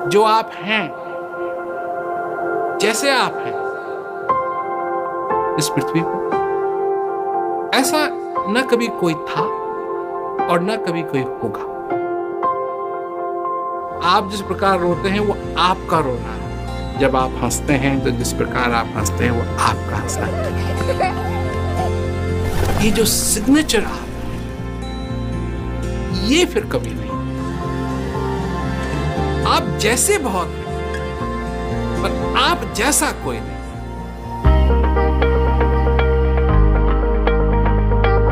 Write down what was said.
जो आप हैं, जैसे आप हैं इस पृथ्वी पर, ऐसा न कभी कोई था और न कभी कोई होगा। आप जिस प्रकार रोते हैं वो आपका रोना है। जब आप हंसते हैं तो जिस प्रकार आप हंसते हैं वो आपका हंसना है। ये जो सिग्नेचर आप है, ये फिर कभी नहीं। आप जैसे बहुत हैं पर आप जैसा कोई नहीं।